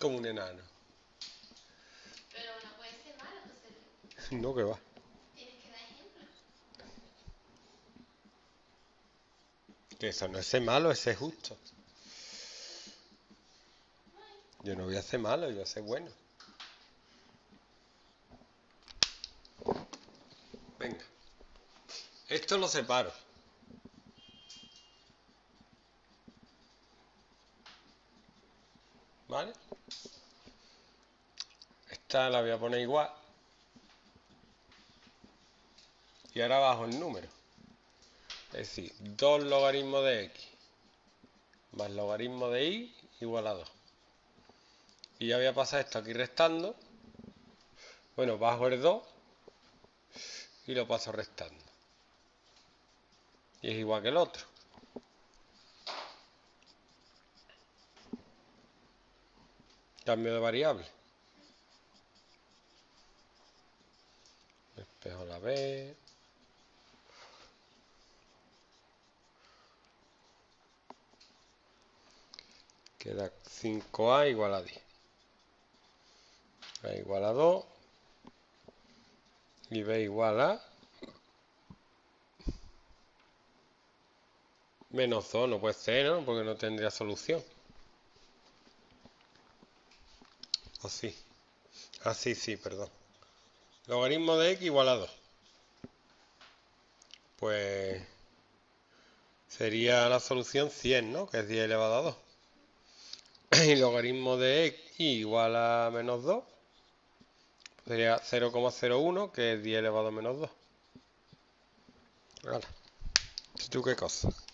como un enano. Pero no puede ser malo, José Luis. No, que va. Tienes que dar ejemplo. Que eso no es ser malo, es ser justo. Yo no voy a ser malo, yo voy a ser bueno. Venga. Esto lo separo. ¿Vale? Esta la voy a poner igual. Y ahora bajo el número. Es decir, 2 logaritmos de x más logaritmo de y igual a 2. Y ya voy a pasar esto aquí restando. Bueno, bajo el 2 y lo paso restando. Y es igual que el otro. Cambio de variable. Despejo la b. Queda 5a igual a 10. A igual a 2. Y b igual a menos 2. No puede ser, ¿no? Porque no tendría solución. ¿O sí? Ah, sí, perdón. Logaritmo de x igual a 2. Pues sería la solución 100, ¿no? Que es 10 elevado a 2. Y logaritmo de x igual a menos 2. Sería 0,01, que es 10 elevado a menos 2. Vale. ¿Tú qué cosa?